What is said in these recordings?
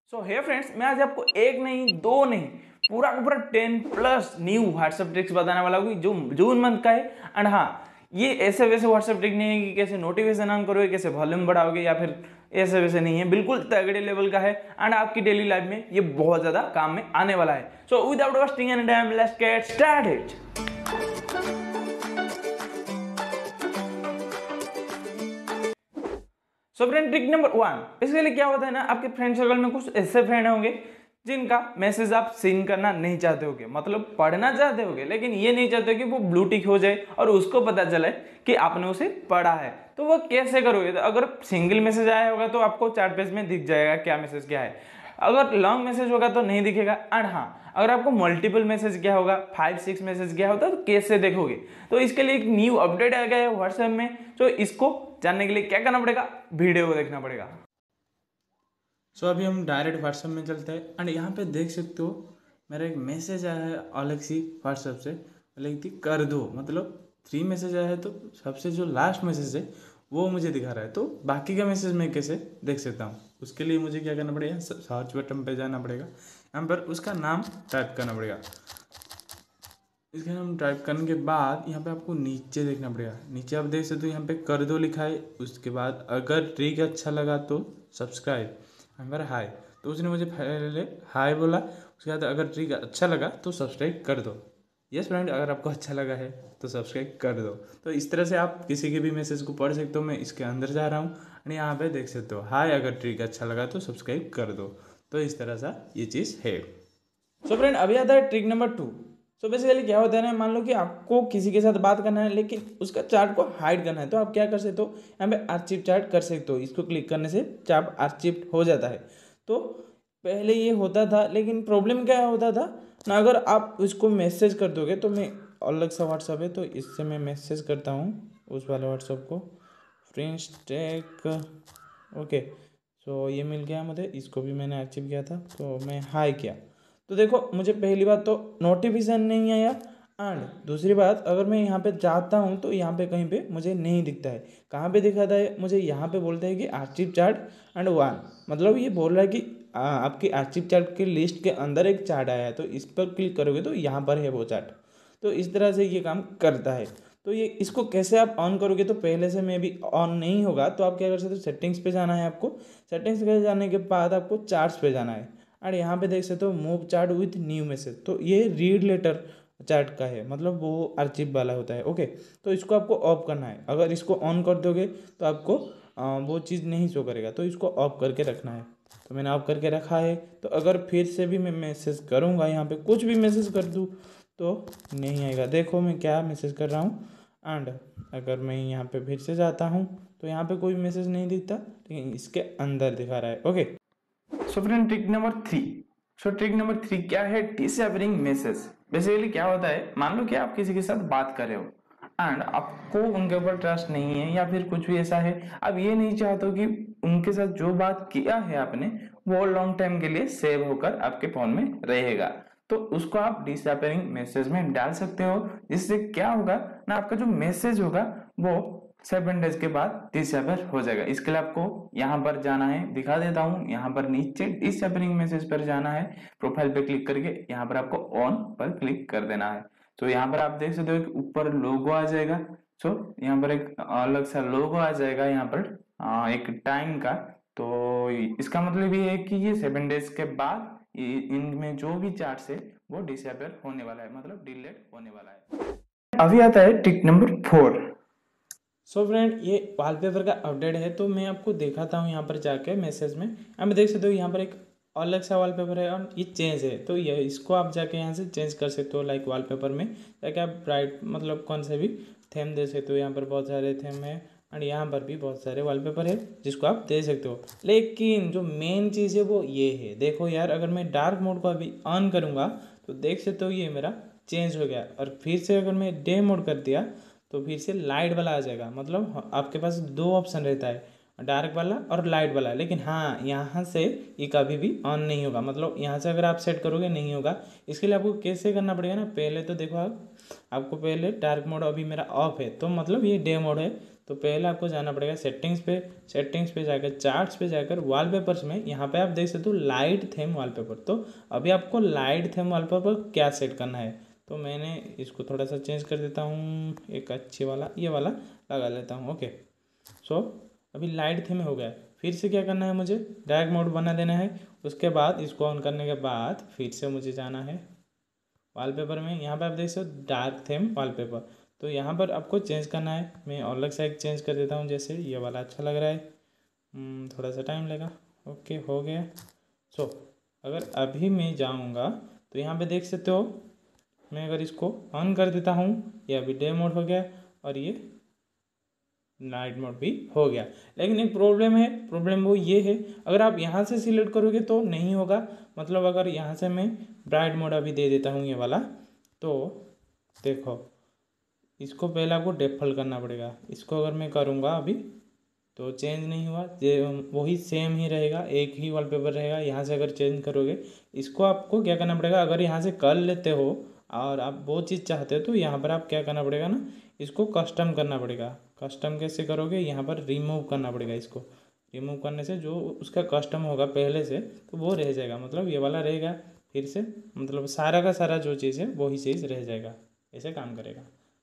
सो हे friends, मैं आज आपको एक नहीं दो नहीं पूरा का पूरा 10+ न्यू व्हाट्सएप ट्रिक्स बताने वाला हूँ जो जून मंथ का है। एंड हाँ, ये ऐसे वैसे व्हाट्सएप ट्रिक नहीं है कि कैसे नोटिफिकेशन ऑन करोगे, कैसे वॉल्यूम बढ़ाओगे या फिर ऐसे वैसे नहीं है, बिल्कुल तगड़े लेवल का है। एंड आपकी डेली लाइफ में ये बहुत ज्यादा काम में आने वाला है। So without wasting any time, let's get started. So friend, trick number 1, basically क्या होता है ना, आपके फ्रेंड सर्कल में कुछ ऐसे फ्रेंड होंगे जिनका मैसेज आप सीन करना नहीं चाहते होगे, मतलब पढ़ना चाहते होगे, लेकिन ये नहीं चाहते कि वो ब्लू टिक हो जाए और उसको पता चले कि आपने उसे पढ़ा है। तो वो कैसे करोगे? तो अगर सिंगल मैसेज आया होगा तो आपको चार्ट पेज में दिख जाएगा क्या मैसेज क्या है। अगर लॉन्ग मैसेज होगा तो नहीं दिखेगा। एंड हाँ, अगर आपको मल्टीपल मैसेज क्या होगा, 5-6 मैसेज क्या होता है, तो कैसे देखोगे? तो इसके लिए एक न्यू अपडेट आ गया है व्हाट्सएप में। तो इसको जानने के लिए क्या करना पड़ेगा, वीडियो को देखना पड़ेगा। सो अभी हम डायरेक्ट व्हाट्सएप में चलते हैं एंड यहाँ पे देख सकते हो मेरा एक मैसेज आया है अलग सी व्हाट्सएप से, अलग थी कर दो, मतलब 3 मैसेज आया है। तो सबसे जो लास्ट मैसेज है वो मुझे दिखा रहा है, तो बाकी का मैसेज मैं कैसे देख सकता हूँ? उसके लिए मुझे क्या करना पड़ेगा, सर्च बटन पे जाना पड़ेगा, यहाँ पर उसका नाम टाइप करना पड़ेगा। इसका नाम टाइप करने के बाद यहाँ पे आपको नीचे देखना पड़ेगा। नीचे आप देख सकते हो यहाँ पे कर दो लिखा है। उसके बाद अगर ट्रिक अच्छा लगा तो सब्सक्राइब, यहाँ पर हाय, तो उसने मुझे पहले हाय बोला। उसके बाद अगर ट्रिक अच्छा लगा तो सब्सक्राइब कर दो। यस फ्रेंड, अगर आपको अच्छा लगा है तो सब्सक्राइब कर दो। तो इस तरह से आप किसी के भी मैसेज को पढ़ सकते हो। मैं इसके अंदर जा रहा हूँ और यहाँ पे देख सकते हो हाय, अगर ट्रिक अच्छा लगा तो सब्सक्राइब कर दो। तो इस तरह से ये चीज़ है। सो फ्रेंड, अभी आता है ट्रिक नंबर 2। सो बेसिकली क्या होता है ना, मान लो कि आपको किसी के साथ बात करना है लेकिन उसका चार्ट को हाइड करना है, तो आप क्या कर सकते हो, यहाँ पे आर्चिव चार्ट कर सकते हो। इसको क्लिक करने से चार्ट आर्चिव हो जाता है। तो पहले ये होता था, लेकिन प्रॉब्लम क्या होता था ना, अगर आप उसको मैसेज कर दोगे, तो मैं अलग सा व्हाट्सअप है तो इससे मैं मैसेज करता हूँ उस वाले व्हाट्सअप को, फ्रेंड्स टेक, ओके। सो ये मिल गया मुझे, इसको भी मैंने अचीव किया था, तो मैं हाई किया। तो देखो, मुझे पहली बात तो नोटिफिकेशन नहीं आया, एंड दूसरी बात, अगर मैं यहाँ पे जाता हूँ तो यहाँ पे कहीं पे मुझे नहीं दिखता है। कहाँ पे दिखाता है मुझे? यहाँ पे बोलता है कि आर्चिव चार्ट एंड वन, मतलब ये बोल रहा है कि आपकी आर्चिव चार्ट के लिस्ट के अंदर एक चार्ट आया है, तो इस पर क्लिक करोगे तो यहाँ पर है वो चार्ट। तो इस तरह से ये काम करता है। तो ये इसको कैसे आप ऑन करोगे? तो पहले से मैं भी ऑन नहीं होगा, तो आप क्या कर सकते हो, सेटिंग्स पे जाना है आपको। सेटिंग्स पे जाने के बाद आपको चार्ट्स पे जाना है, और यहाँ पे देख सकते हो move chart with new message. तो ये रीड लेटर चार्ट का है, मतलब वो आर्चिव वाला होता है। ओके, तो इसको आपको ऑफ करना है। अगर इसको ऑन कर दोगे तो आपको वो चीज़ नहीं शो करेगा, तो इसको ऑफ करके रखना है। तो मैंने ऑफ करके रखा है। तो अगर फिर से भी मैं मैसेज करूँगा, यहाँ पे कुछ भी मैसेज कर दूँ तो नहीं आएगा। देखो मैं क्या मैसेज कर रहा हूँ, एंड अगर मैं यहाँ पे फिर से जाता हूँ तो यहाँ पे कोई मैसेज नहीं दिखता, लेकिन इसके अंदर दिखा रहा है। Okay, so friend, trick number 3। So trick number 3 क्या है? Disappearing message. बेसिकली क्या होता है, मान लो कि आप किसी के साथ बात कर रहे हो एंड आपको उनके ऊपर ट्रस्ट नहीं है या फिर कुछ भी ऐसा है, आप ये नहीं चाहते हो कि उनके साथ जो बात किया है आपने वो लॉन्ग टाइम के लिए सेव होकर आपके फोन में रहेगा। तो उसको आप डिसअपियरिंग मैसेज में डाल सकते हो, जिससे क्या होगा ना, आपका जो मैसेज होगा वो 7 डेज के बाद डिसअपियर हो जाएगा। इसके लिए आपको यहाँ पर जाना है, दिखा देता हूँ। यहाँ पर नीचे डिसअपियरिंग मैसेज पर जाना है, प्रोफाइल पे क्लिक करके यहाँ पर आपको ऑन पर क्लिक कर देना है। तो यहाँ पर आप देख सकते हो कि ऊपर लोगो आ जाएगा। सो यहाँ पर एक अलग सा लोगो आ जाएगा, यहाँ पर एक टाइम का। तो इसका मतलब ये है कि ये 7 डेज के बाद इनमें जो भी चार्ट्स है वो डिसअपियर होने वाला है, मतलब डिलीट होने वाला है। अभी आता है ट्रिक नंबर 4। सो फ्रेंड, ये वॉलपेपर का अपडेट है, तो मैं आपको दिखाता हूँ यहाँ पर जाके मैसेज में। आप देख सकते हो यहाँ पर एक अलग सा वॉलपेपर है और ये चेंज है, तो ये इसको आप जाके यहाँ से चेंज कर सकते हो, लाइक वॉलपेपर में जाके आप ब्राइट, मतलब कौन से भी थीम दे सकते हो। यहाँ पर बहुत सारे थीम है और यहाँ पर भी बहुत सारे वॉलपेपर है जिसको आप दे सकते हो। लेकिन जो मेन चीज़ है वो ये है, देखो यार, अगर मैं डार्क मोड को अभी ऑन करूँगा तो देख सकते हो ये मेरा चेंज हो गया, और फिर से अगर मैं डे मोड कर दिया तो फिर से लाइट वाला आ जाएगा। मतलब आपके पास 2 ऑप्शन रहता है, डार्क वाला और लाइट वाला। लेकिन हाँ, यहाँ से ये कभी भी ऑन नहीं होगा, मतलब यहाँ से अगर आप सेट करोगे नहीं होगा। इसके लिए आपको कैसे करना पड़ेगा ना, पहले तो देखो आपको पहले डार्क मोड, अभी मेरा ऑफ है तो मतलब ये डे मोड है, तो पहले आपको जाना पड़ेगा सेटिंग्स पे, सेटिंग्स पे जाकर चार्ट्स पे जाकर वॉलपेपर्स में यहाँ पे आप देख सकते हो लाइट थीम वॉलपेपर। तो अभी आपको लाइट थीम वॉलपेपर क्या सेट करना है, तो मैंने इसको थोड़ा सा चेंज कर देता हूँ, एक अच्छी वाला ये वाला लगा लेता हूँ। ओके, सो अभी लाइट थीम हो गया। फिर से क्या करना है, मुझे डार्क मोड बना देना है। उसके बाद इसको ऑन करने के बाद फिर से मुझे जाना है वॉलपेपर में। यहाँ पे आप देख सकते हो डार्क थीम वॉलपेपर, तो यहाँ पर आपको चेंज करना है। मैं अलग से एक चेंज कर देता हूँ, जैसे ये वाला अच्छा लग रहा है। थोड़ा सा टाइम लेगा। ओके, हो गया। सो अगर अभी मैं जाऊँगा तो यहाँ पे देख सकते हो, मैं अगर इसको ऑन कर देता हूँ, ये अभी डे मोड हो गया और ये नाइट मोड भी हो गया। लेकिन एक प्रॉब्लम है, प्रॉब्लम वो ये है, अगर आप यहाँ से सिलेक्ट करोगे तो नहीं होगा। मतलब अगर यहाँ से मैं ब्राइट मोड अभी दे देता हूँ ये वाला, तो देखो इसको पहले आपको डेफल करना पड़ेगा। इसको अगर मैं करूँगा अभी तो चेंज नहीं हुआ, वही सेम ही रहेगा, एक ही वॉलपेपर रहेगा। यहाँ से अगर चेंज करोगे, इसको आपको क्या करना पड़ेगा, अगर यहाँ से कर लेते हो और आप वो चीज़ चाहते हो तो यहाँ पर आप क्या करना पड़ेगा ना, इसको कस्टम करना पड़ेगा। कस्टम कैसे करोगे, यहाँ पर रिमूव करना पड़ेगा। इसको रिमूव करने से जो उसका कस्टम होगा पहले से, तो वो रह जाएगा, मतलब ये वाला रहेगा। फिर से मतलब सारा का सारा जो चीज़ है वही चीज़ रह जाएगा, ऐसे काम करेगा।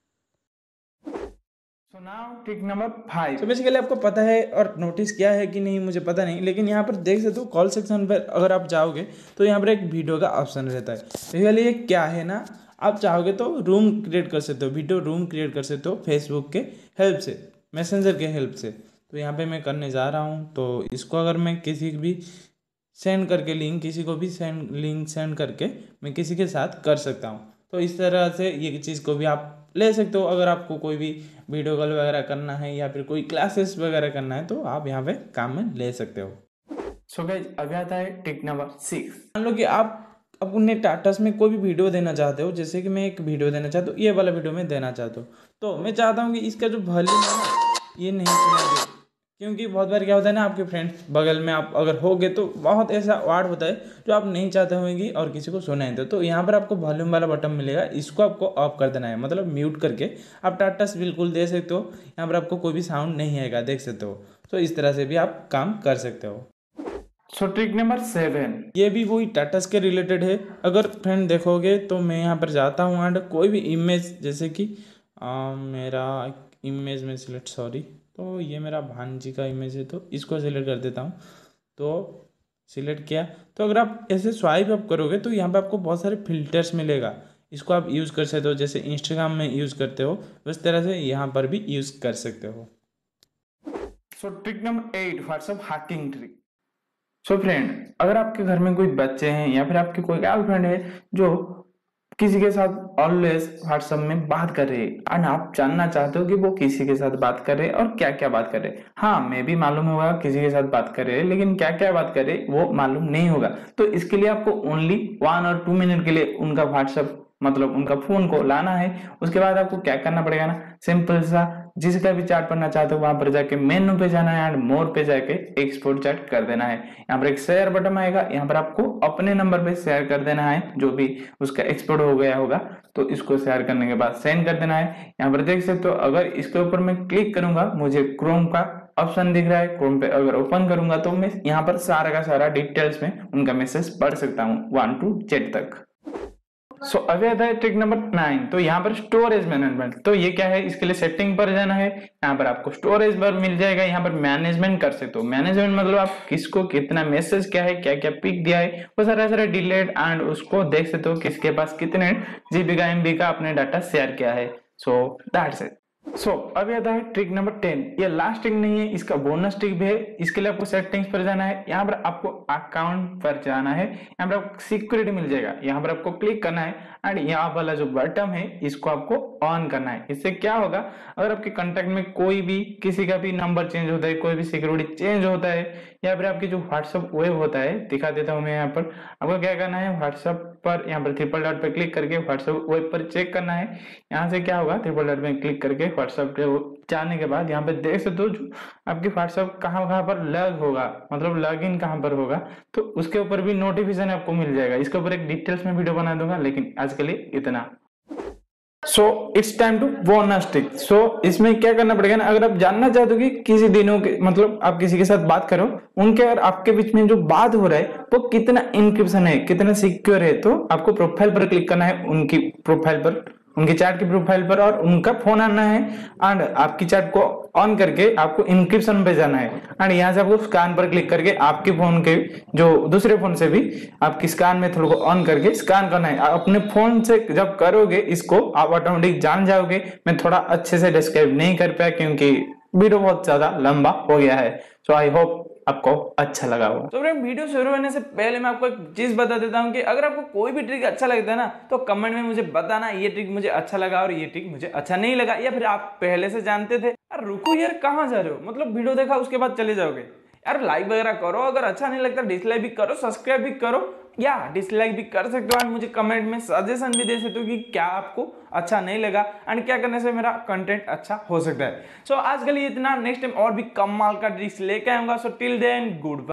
So now trick number 5। तो बेसिकली आपको पता है और नोटिस किया है कि नहीं मुझे पता नहीं, लेकिन यहाँ पर देख सकते हो कॉल सेक्शन पर अगर आप जाओगे तो यहाँ पर एक वीडियो का ऑप्शन रहता है। बेसिकली ये क्या है ना, आप चाहोगे तो रूम क्रिएट कर सकते हो, वीडियो रूम क्रिएट कर सकते हो फेसबुक के हेल्प से, मैसेंजर के हेल्प से। तो यहाँ पे मैं करने जा रहा हूँ। तो इसको अगर मैं किसी भी सेंड करके लिंक, किसी को भी लिंक सेंड करके मैं किसी के साथ कर सकता हूँ। तो इस तरह से ये चीज़ को भी आप ले सकते हो। अगर आपको कोई भी वीडियो कॉल वगैरह करना है या फिर कोई क्लासेस वगैरह करना है तो आप यहाँ पे काम में ले सकते हो। सो गाइस, अभी आता है टिप नंबर 6। मान लो कि आप अपने टाटास में कोई भी वीडियो देना चाहते हो, जैसे कि मैं एक वीडियो देना चाहता हूँ, ये वाला वीडियो मैं देना चाहता हूँ। तो मैं चाहता हूँ कि इसका जो वॉल्यूम है ना, ये नहीं सुनाई दे, क्योंकि बहुत बार क्या होता है ना, आपके फ्रेंड्स बगल में आप अगर होगे तो बहुत ऐसा वर्ड होता है जो आप नहीं चाहते होंगे और किसी को सुनाई दे। तो यहाँ पर आपको वॉल्यूम वाला बटन मिलेगा, इसको आपको ऑफ कर देना है, मतलब म्यूट करके आप टाटास बिल्कुल दे सकते हो। यहाँ पर आपको कोई भी साउंड नहीं आएगा, देख सकते हो। तो इस तरह से भी आप काम कर सकते हो। सो ट्रिक नंबर 7, ये भी वही टाटास के रिलेटेड है। अगर फ्रेंड देखोगे तो मैं यहाँ पर जाता हूँ एंड कोई भी इमेज, जैसे कि मेरा इमेज में सिलेक्ट, सॉरी, तो ये मेरा भांजी का इमेज है, तो इसको सिलेक्ट कर देता हूँ। तो सिलेक्ट किया, तो अगर आप ऐसे स्वाइप अप करोगे तो यहाँ पे आपको बहुत सारे फिल्टर्स मिलेगा। इसको आप यूज़ कर सकते हो, जैसे इंस्टाग्राम में यूज़ करते हो उस तरह से यहाँ पर भी यूज़ कर सकते हो। So trick number 8, WhatsApp hacking trick. So friend, अगर आपके घर में कोई बच्चे हैं या फिर आपकी कोई गर्लफ्रेंड है जो किसी के साथ ऑलवेज व्हाट्सएप में बात कर रही है एंड आप जानना चाहते हो कि वो किसी के साथ बात कर रहे हैं और क्या क्या बात कर रहे हैं। हाँ, मैं भी मालूम होगा किसी के साथ बात कर रहे हैं, लेकिन क्या क्या बात कर रहे हैं वो मालूम नहीं होगा। तो इसके लिए आपको ओनली 1 और 2 मिनट के लिए उनका व्हाट्सएप, मतलब उनका फोन को लाना है। उसके बाद आपको क्या करना पड़ेगा ना, सिंपल सा जिसका भी चैट पढ़ना चाहते हो वहां पर जाके मेनू पे जाना है एंड मोर पे जाके एक्सपोर्ट चैट कर देना है। यहाँ पर एक शेयर बटन आएगा, यहाँ पर आपको अपने नंबर पे शेयर कर देना है जो भी उसका एक्सपोर्ट हो गया होगा। तो इसको शेयर करने के बाद सेंड कर देना है। यहाँ पर देख सकते हो, अगर इसके ऊपर मैं क्लिक करूंगा मुझे क्रोम का ऑप्शन दिख रहा है। क्रोम पे अगर ओपन करूंगा तो मैं यहाँ पर सारा का सारा डिटेल्स में उनका मैसेज पढ़ सकता हूँ 1 to Z तक। सो अभी आता है ट्रिक नंबर 9। तो यहाँ पर स्टोरेज मैनेजमेंट। तो ये क्या है, इसके लिए सेटिंग पर जाना है। यहाँ पर आपको स्टोरेज बार मिल जाएगा, यहाँ पर मैनेजमेंट कर सकते हो। मैनेजमेंट मतलब आप किसको कितना मैसेज क्या है, क्या क्या पिक दिया है, वो सारा सारा डिलीट एंड उसको देख सकते हो किसके पास कितने GB का MB का अपने डाटा शेयर किया है। So that's it. सो अभी आता है ट्रिक नंबर 10। ये लास्ट ट्रिक नहीं है, इसका बोनस ट्रिक भी है। इसके लिए आपको सेटिंग्स पर जाना है, यहाँ पर आपको अकाउंट पर जाना है, यहाँ पर आपको सिक्योरिटी मिल जाएगा, यहाँ पर आपको क्लिक करना है एंड यहाँ वाला जो बटन है इसको आपको ऑन करना है। इससे क्या होगा, अगर आपके कांटेक्ट में कोई भी किसी का भी नंबर चेंज होता है, कोई भी सिक्योरिटी चेंज होता है, या फिर आपकी जो व्हाट्सएप वेब होता है, दिखा देता हूँ मैं यहाँ पर। आपको क्या करना है, व्हाट्सएप पर यहाँ पर ट्रिपल डॉट पर क्लिक करके व्हाट्सएप वेब पर चेक करना है। यहाँ से क्या होगा, ट्रिपल डॉट में क्लिक करके व्हाट्सएप पे जाने के बाद यहाँ पे देख सकते हो आपकी व्हाट्सएप कहाँ कहाँ पर लग होगा, मतलब लॉग इन कहाँ पर होगा, तो उसके ऊपर भी नोटिफिकेशन आपको मिल जाएगा। इसके ऊपर एक डिटेल्स में वीडियो बना दूंगा, लेकिन आज के लिए इतना। So it's time to bonus trick. So इसमें क्या करना पड़ेगा ना, अगर आप जानना चाहते हो कि किसी दिनों के मतलब आप किसी के साथ बात करो, उनके और आपके बीच में जो बात हो रहा है वो कितना इंक्रिप्शन है, कितना सिक्योर है, तो आपको प्रोफाइल पर क्लिक करना है, उनकी प्रोफाइल पर, उनकी चैट की प्रोफाइल पर, और उनका फोन आना है एंड आपकी चैट को ऑन करके आपको इंक्रिप्शन पे जाना है एंड यहाँ से आपको स्कैन पर क्लिक करके आपके फोन के जो दूसरे फोन से भी आपकी स्कैन मेथड को ऑन करके स्कैन करना है। अपने फोन से जब करोगे इसको आप ऑटोमेटिक जान जाओगे। मैं थोड़ा अच्छे से डिस्क्राइब नहीं कर पाया क्योंकि वीडियो बहुत ज्यादा लंबा हो गया है। सो आई होप आपको अच्छा लगा होगा। तो फ्रेंड वीडियो शुरू होने से पहले मैं आपको एक चीज बता देता हूँ कि अगर आपको कोई भी ट्रिक अच्छा लगता है ना तो कमेंट में मुझे बताना, ये ट्रिक मुझे अच्छा लगा और ये ट्रिक मुझे अच्छा नहीं लगा, या फिर आप पहले से जानते थे। यार रुको यार, कहाँ जा रहे हो, मतलब वीडियो देखा उसके बाद चले जाओगे यार, लाइक वगैरह करो, अगर अच्छा नहीं लगता डिसलाइक भी करो, सब्सक्राइब भी करो, या डिसलाइक भी कर सकते हो एंड मुझे कमेंट में सजेशन भी दे सकते हो कि क्या आपको अच्छा नहीं लगा एंड क्या करने से मेरा कंटेंट अच्छा हो सकता है। सो आज के लिए इतना, नेक्स्ट टाइम और भी कमाल का ट्रिक्स लेके आऊंगा। So till then good bye.